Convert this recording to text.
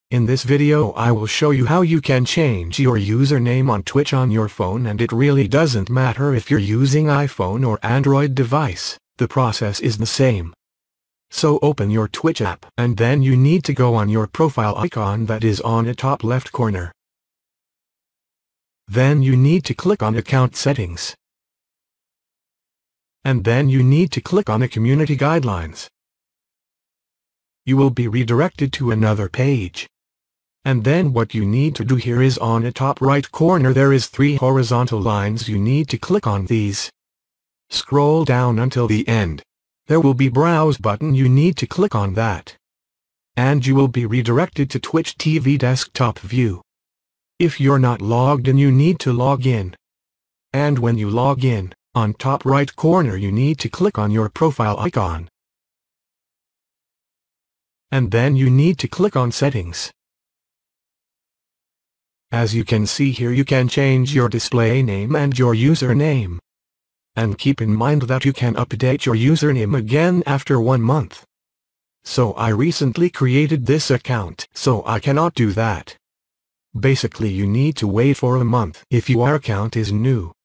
In this video I will show you how you can change your username on Twitch on your phone, and it really doesn't matter if you're using iPhone or Android device, the process is the same. So open your Twitch app and then you need to go on your profile icon that is on the top left corner. Then you need to click on Account Settings. And then you need to click on the Community Guidelines. You will be redirected to another page. And then what you need to do here is on the top right corner there is 3 horizontal lines, you need to click on these. Scroll down until the end. There will be Browse button, you need to click on that. And you will be redirected to Twitch TV desktop view. If you're not logged in, you need to log in. And when you log in, on top right corner you need to click on your profile icon. And then you need to click on Settings. As you can see here, you can change your display name and your username. And keep in mind that you can update your username again after 1 month. So I recently created this account, so I cannot do that. Basically you need to wait for a month if your account is new.